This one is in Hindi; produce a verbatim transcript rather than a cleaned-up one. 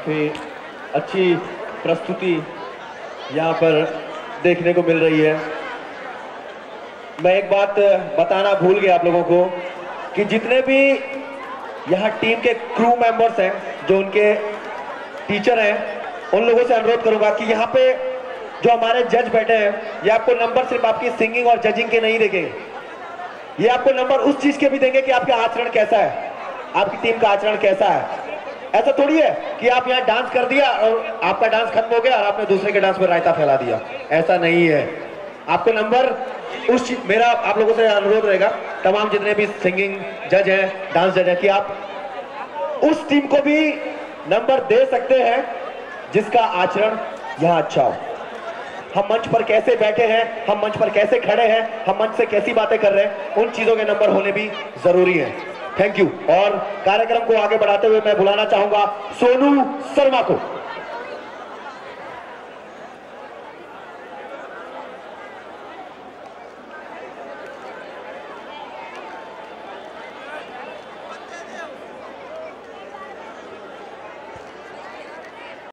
काफ़ी अच्छी प्रस्तुति यहाँ पर देखने को मिल रही है। मैं एक बात बताना भूल गया आप लोगों को कि जितने भी यहाँ टीम के क्रू मेंबर्स हैं, जो उनके टीचर हैं, उन लोगों से अनुरोध करूंगा कि यहाँ पे जो हमारे जज बैठे हैं, ये आपको नंबर सिर्फ आपकी सिंगिंग और जजिंग के नहीं देंगे, ये आपको नंबर उस चीज के भी देंगे कि आपका आचरण कैसा है, आपकी टीम का आचरण कैसा है। ऐसा थोड़ी है कि आप यहाँ डांस कर दिया और आपका डांस खत्म हो गया और आपने दूसरे के डांस में रायता फैला दिया, ऐसा नहीं है। आपको नंबर उस चीज, मेरा आप लोगों से अनुरोध रहेगा, तमाम जितने भी सिंगिंग जज हैं, डांस जज हैं, कि आप उस टीम को भी नंबर दे सकते हैं जिसका आचरण यहाँ अच्छा हो। हम मंच पर कैसे बैठे हैं, हम मंच पर कैसे खड़े हैं, हम मंच से कैसी बातें कर रहे हैं, उन चीजों के नंबर होने भी जरूरी है। Thank you. और कार्यक्रम को आगे बढ़ाते हुए मैं बुलाना चाहूंगा सोनू शर्मा को।